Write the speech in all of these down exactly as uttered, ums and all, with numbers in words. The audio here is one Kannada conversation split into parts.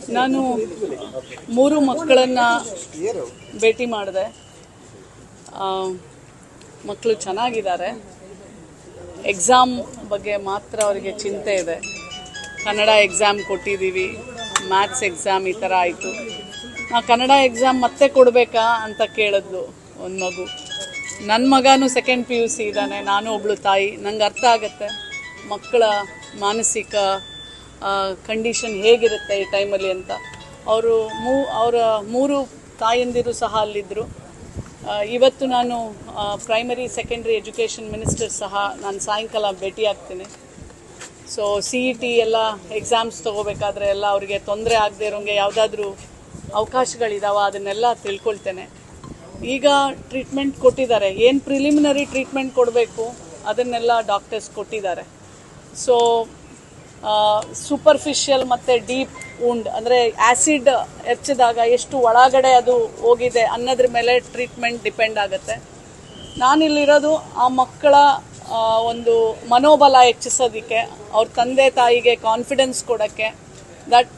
ನಾನು ಮೂರು ಮಕ್ಕಳನ್ನ ಭೇಟಿ ಮಾಡಿದೆ. ಮಕ್ಕಳು ಚೆನ್ನಾಗಿದ್ದಾರೆ. ಎಕ್ಸಾಮ್ ಬಗ್ಗೆ ಮಾತ್ರ ಅವರಿಗೆ ಚಿಂತೆ ಇದೆ. ಕನ್ನಡ ಎಕ್ಸಾಮ್ ಕೊಟ್ಟಿದ್ದೀವಿ, ಮ್ಯಾಥ್ಸ್ ಎಕ್ಸಾಮ್ ಈ ಥರ ಆಯಿತು. ನಾ ಕನ್ನಡ ಎಕ್ಸಾಮ್ ಮತ್ತೆ ಕೊಡಬೇಕಾ ಅಂತ ಕೇಳಿದ್ಲು ಒಂದು ಮಗು. ನನ್ನ ಮಗನೂ ಸೆಕೆಂಡ್ ಪಿ ಯು ಸಿ ಇದ್ದಾನೆ, ನಾನು ಒಬ್ಳು ತಾಯಿ. ನಂಗೆ ಅರ್ಥ ಆಗುತ್ತೆ ಮಕ್ಕಳ ಮಾನಸಿಕ ಕಂಡೀಷನ್ ಹೇಗಿರುತ್ತೆ ಈ ಟೈಮಲ್ಲಿ ಅಂತ. ಅವರು ಮೂ ಅವರ ಮೂರು ತಾಯಂದಿರು ಸಹ ಅಲ್ಲಿದ್ದರು. ಇವತ್ತು ನಾನು ಪ್ರೈಮರಿ ಸೆಕೆಂಡ್ರಿ ಎಜುಕೇಷನ್ ಮಿನಿಸ್ಟರ್ ಸಹ ನಾನು ಸಾಯಂಕಾಲ ಭೇಟಿ ಆಗ್ತೀನಿ. ಸೊ ಸಿ ಇ ಟಿ ಎಲ್ಲ ಎಕ್ಸಾಮ್ಸ್ ತೊಗೋಬೇಕಾದ್ರೆ ಎಲ್ಲ ಅವರಿಗೆ ತೊಂದರೆ ಆಗದೆ ಇರೋಂಗೆ ಯಾವುದಾದ್ರೂ ಅವಕಾಶಗಳಿದಾವ ಅದನ್ನೆಲ್ಲ ತಿಳ್ಕೊಳ್ತೇನೆ. ಈಗ ಟ್ರೀಟ್ಮೆಂಟ್ ಕೊಟ್ಟಿದ್ದಾರೆ, ಏನು ಪ್ರಿಲಿಮಿನರಿ ಟ್ರೀಟ್ಮೆಂಟ್ ಕೊಡಬೇಕು ಅದನ್ನೆಲ್ಲ ಡಾಕ್ಟರ್ಸ್ ಕೊಟ್ಟಿದ್ದಾರೆ. ಸೊ ಸೂಪರ್ಫಿಷಿಯಲ್ ಮತ್ತು ಡೀಪ್ ವುಂಡ್ ಅಂದರೆ ಆ್ಯಸಿಡ್ ಹೆಚ್ಚಿದಾಗ ಎಷ್ಟು ಒಳಗಡೆ ಅದು ಹೋಗಿದೆ ಅನ್ನೋದ್ರ ಮೇಲೆ ಟ್ರೀಟ್ಮೆಂಟ್ ಡಿಪೆಂಡ್ ಆಗುತ್ತೆ. ನಾನಿಲ್ಲಿರೋದು ಆ ಮಕ್ಕಳ ಒಂದು ಮನೋಬಲ ಹೆಚ್ಚಿಸೋದಕ್ಕೆ, ಅವ್ರ ತಂದೆ ತಾಯಿಗೆ ಕಾನ್ಫಿಡೆನ್ಸ್ ಕೊಡೋಕ್ಕೆ. ದಟ್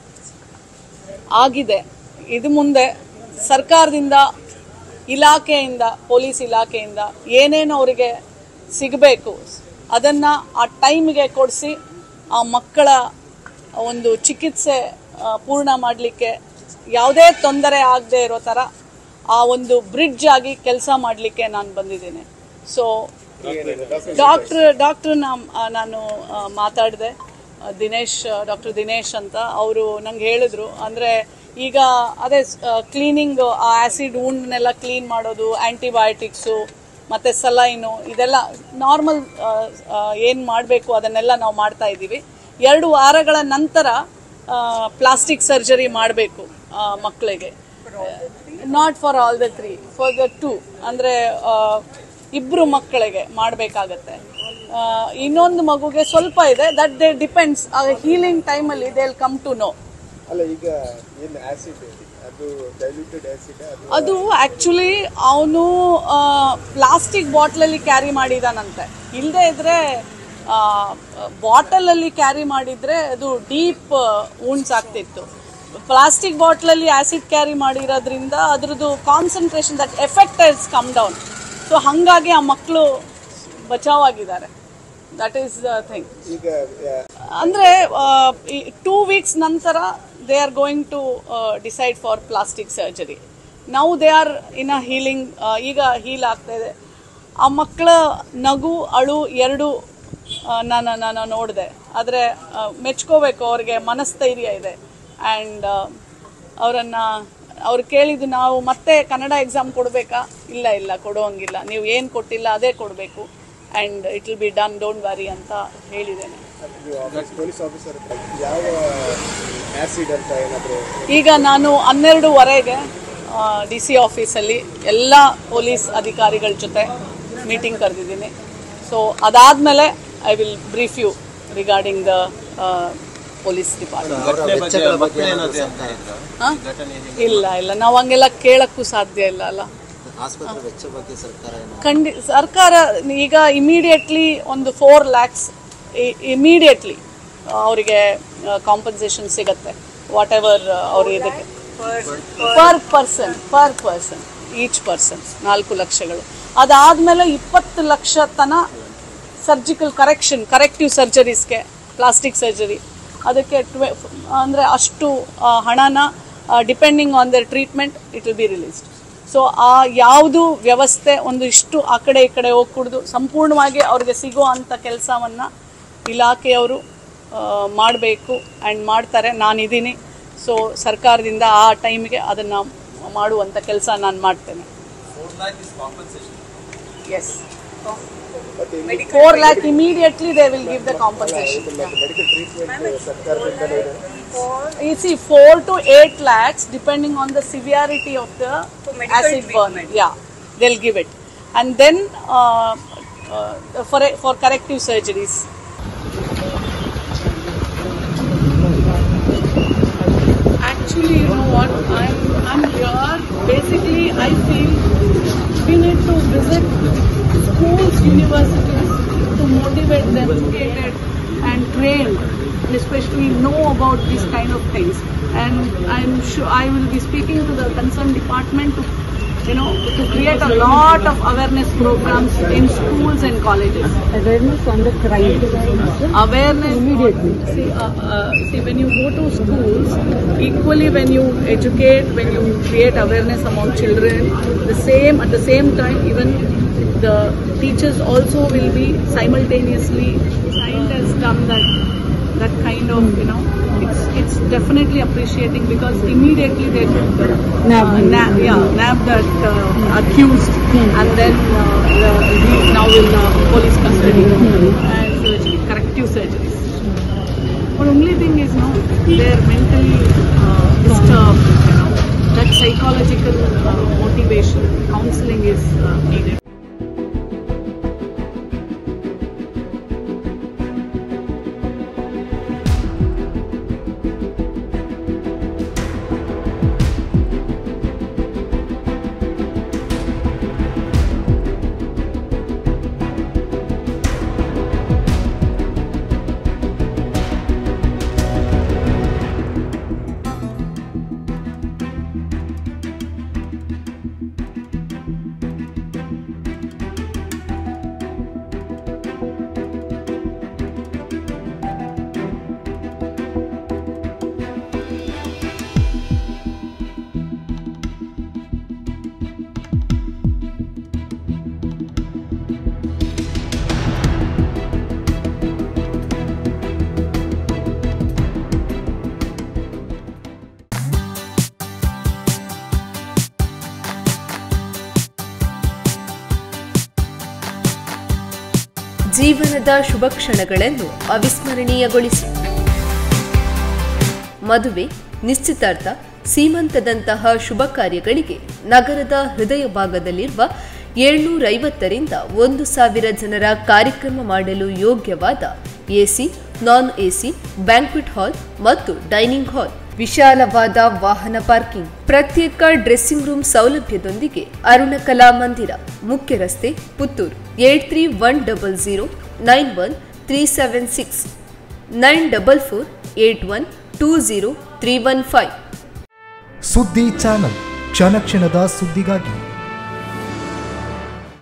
ಆಗಿದೆ. ಇದು ಮುಂದೆ ಸರ್ಕಾರದಿಂದ, ಇಲಾಖೆಯಿಂದ, ಪೊಲೀಸ್ ಇಲಾಖೆಯಿಂದ ಏನೇನು ಅವರಿಗೆ ಸಿಗಬೇಕು ಅದನ್ನು ಆ ಟೈಮ್ಗೆ ಕೊಡಿಸಿ ಆ ಮಕ್ಕಳ ಒಂದು ಚಿಕಿತ್ಸೆ ಪೂರ್ಣ ಮಾಡಲಿಕ್ಕೆ, ಯಾವುದೇ ತೊಂದರೆ ಆಗದೆ ಇರೋ ಥರ ಆ ಒಂದು ಬ್ರಿಡ್ಜ್ ಆಗಿ ಕೆಲಸ ಮಾಡಲಿಕ್ಕೆ ನಾನು ಬಂದಿದ್ದೀನಿ. ಸೊ ಡಾಕ್ಟ್ರ್ ಡಾಕ್ಟ್ರ್ ನಾನು ಮಾತಾಡಿದೆ, ದಿನೇಶ್ ಡಾಕ್ಟರ್ ದಿನೇಶ್ ಅಂತ. ಅವರು ನಂಗೆ ಹೇಳಿದ್ರು, ಅಂದರೆ ಈಗ ಅದೇ ಕ್ಲೀನಿಂಗ್, ಆ ಆ್ಯಸಿಡ್ ವುಂಡ್ನೆಲ್ಲ ಕ್ಲೀನ್ ಮಾಡೋದು, ಆ್ಯಂಟಿಬಯೋಟಿಕ್ಸು ಮತ್ತು ಸಲೈನು, ಇದೆಲ್ಲ ನಾರ್ಮಲ್ ಏನು ಮಾಡಬೇಕು ಅದನ್ನೆಲ್ಲ ನಾವು ಮಾಡ್ತಾ ಇದ್ದೀವಿ. ಎರಡು ವಾರಗಳ ನಂತರ ಪ್ಲಾಸ್ಟಿಕ್ ಸರ್ಜರಿ ಮಾಡಬೇಕು ಮಕ್ಕಳಿಗೆ. Not for all the three, for the two, ಅಂದರೆ ಇಬ್ಬರು ಮಕ್ಕಳಿಗೆ ಮಾಡಬೇಕಾಗತ್ತೆ. ಇನ್ನೊಂದು ಮಗುಗೆ ಸ್ವಲ್ಪ ಇದೆ. ದಟ್ ದೇ ಡಿಪೆಂಡ್ಸ್, ಹೀಲಿಂಗ್ ಟೈಮಲ್ಲಿ they will come to know. ಅದು ಆ್ಯಕ್ಚುಲಿ ಅವನು ಪ್ಲಾಸ್ಟಿಕ್ ಬಾಟ್ಲಲ್ಲಿ ಕ್ಯಾರಿ ಮಾಡಿದಾನಂತೆ. ಇಲ್ಲದೆ ಇದ್ರೆ ಬಾಟಲಲ್ಲಿ ಕ್ಯಾರಿ ಮಾಡಿದರೆ ಅದು ಡೀಪ್ ವುಂಡ್ಸ್ ಆಗ್ತಿತ್ತು. ಪ್ಲಾಸ್ಟಿಕ್ ಬಾಟ್ಲಲ್ಲಿ ಆ್ಯಸಿಡ್ ಕ್ಯಾರಿ ಮಾಡಿರೋದ್ರಿಂದ ಅದ್ರದ್ದು concentration, that effect has come down. So ಹಾಗಾಗಿ ಆ ಮಕ್ಕಳು ಬಚಾವಾಗಿದ್ದಾರೆ. That is the thing. ಅಂದರೆ ಟೂ ವೀಕ್ಸ್ ನಂತರ they are going to decide for plastic surgery. Now they are in a healing. ಈಗ ಹೀಲ್ ಆಗ್ತಾ ಇದೆ. ಆ ಮಕ್ಕಳ ನಗು ಅಳು ಎರಡು ನಾನು ನಾನು ನೋಡಿದೆ. ಆದರೆ ಮೆಚ್ಕೋಬೇಕು, ಅವ್ರಿಗೆ ಮನಸ್ಥೈರ್ಯ ಇದೆ. ಆ್ಯಂಡ್ ಅವರನ್ನು ಅವ್ರು ಕೇಳಿದ್ದು, ನಾವು ಮತ್ತೆ ಕನ್ನಡ ಎಕ್ಸಾಮ್ ಕೊಡಬೇಕಾ? ಇಲ್ಲ ಇಲ್ಲ ಕೊಡೋಂಗಿಲ್ಲ, ನೀವು ಏನು ಕೊಟ್ಟಿಲ್ಲ ಅದೇ ಕೊಡಬೇಕು, and it will be done, don't worry ಅಂತ ಹೇಳಿದ್ದೇನೆ. ಈಗ ನಾನು ಹನ್ನೆರಡುವರೆಗೆ ಡಿ ಸಿ ಆಫೀಸಲ್ಲಿ ಎಲ್ಲ ಪೊಲೀಸ್ ಅಧಿಕಾರಿಗಳ ಜೊತೆ ಮೀಟಿಂಗ್ ಕರೆದಿದ್ದೀನಿ. ಸೊ ಅದಾದಮೇಲೆ I will brief you regarding the police department. ಇಲ್ಲ ಇಲ್ಲ ನಾವು ಹಂಗೆಲ್ಲ ಕೇಳಕ್ಕೂ ಸಾಧ್ಯ ಇಲ್ಲ ಅಲ್ಲ. ಖಂಡಿ ಸರ್ಕಾರ ಈಗ ಇಮಿಡಿಯೇಟ್ಲಿ ಒಂದು ಫೋರ್ ಲ್ಯಾಕ್ಸ್ ಇಮಿಡಿಯೇಟ್ಲಿ ಅವರಿಗೆ ಕಾಂಪನ್ಸೇಷನ್ ಸಿಗತ್ತೆ. ವಾಟ್ ಎವರ್ ಅವ್ರ ಇದಕ್ಕೆ per person per person each person ನಾಲ್ಕು ಲಕ್ಷಗಳು. ಅದಾದಮೇಲೆ ಇಪ್ಪತ್ತು ಲಕ್ಷ ತನ ಸರ್ಜಿಕಲ್ ಕರೆಕ್ಷನ್, ಕರೆಕ್ಟಿವ್ ಸರ್ಜರೀಸ್ಗೆ, ಪ್ಲಾಸ್ಟಿಕ್ ಸರ್ಜರಿ, ಅದಕ್ಕೆ ಟ್ವೆ ಅಂದರೆ ಅಷ್ಟು ಹಣನ depending on their treatment it will be released. So ಆ ಯಾವುದು ವ್ಯವಸ್ಥೆ ಒಂದು ಇಷ್ಟು ಆ ಕಡೆ ಈ ಕಡೆ ಹೋಗ್ಕೂಡ್ದು, ಸಂಪೂರ್ಣವಾಗಿ ಅವ್ರಿಗೆ ಸಿಗೋ ಅಂಥ ಕೆಲಸವನ್ನು ಇಲಾಖೆಯವರು ಮಾಡಬೇಕು ಆ್ಯಂಡ್ ಮಾಡ್ತಾರೆ. ನಾನಿದ್ದೀನಿ. ಸೊ ಸರ್ಕಾರದಿಂದ ಆ ಟೈಮ್ಗೆ ಅದನ್ನು ಮಾಡುವಂಥ ಕೆಲಸ ನಾನು ಮಾಡ್ತೇನೆ. Yes, four lakh immediately they will give the compensation. You see, four to eight lakhs depending on the severity of the acid burn. Yeah, they'll give it, and then uh, uh, for for corrective surgeries. Actually, you know what? I'm I'm here. Basically, I feel we need to visit schools, universities to motivate them, educated and trained and especially know about these kind of things. And I'm sure I will be speaking to the concerned department to, you know, to create a lot of awareness programs in schools and colleges. Awareness on the crime. Awareness immediately. On, see, uh, uh, see, when you go to schools, equally when you educate, when you create awareness among children, the same at the same time, even the teachers also will be simultaneously. Science has done that that kind of, you know, it's it's definitely appreciating, because immediately they uh, nab, nab, yeah, nab that uh, accused, mm. and then uh, uh, he now in uh, police custody, mm. and surgery, corrective surgeries. But only thing is, no, they're mentally uh, disturbed. You know, that psychological uh, motivation, counseling is uh, needed. ಜೀವನದ ಶುಭ ಕ್ಷಣಗಳನ್ನು ಅವಿಸ್ಮರಣೀಯಗೊಳಿಸಿ. ಮದುವೆ, ನಿಶ್ಚಿತಾರ್ಥ, ಸೀಮಂತದಂತಹ ಶುಭ ಕಾರ್ಯಗಳಿಗೆ ನಗರದ ಹೃದಯ ಭಾಗದಲ್ಲಿರುವ ಏಳ್ನೂರ ಐವತ್ತರಿಂದ ಒಂದು ಸಾವಿರ ಜನರ ಕಾರ್ಯಕ್ರಮ ಮಾಡಲು ಯೋಗ್ಯವಾದ AC, non AC, banquet hall ಮತ್ತು ಡೈನಿಂಗ್ ಹಾಲ್, ವಿಶಾಲವಾದ ವಾಹನ ಪಾರ್ಕಿಂಗ್, ಪ್ರತ್ಯೇಕ ಡ್ರೆಸ್ಸಿಂಗ್ ರೂಮ್ ಸೌಲಭ್ಯದೊಂದಿಗೆ ಅರುಣ ಕಲಾ ಮಂದಿರ, ಮುಖ್ಯ ರಸ್ತೆ, Puttur. Eight three one double zero nine one three seven six nine double four eight one two zero three one five. ಸುದ್ದಿ ಚಾನಲ್, ಕ್ಷಣ ಕ್ಷಣದ ಸುದ್ದಿಗಾಗಿ.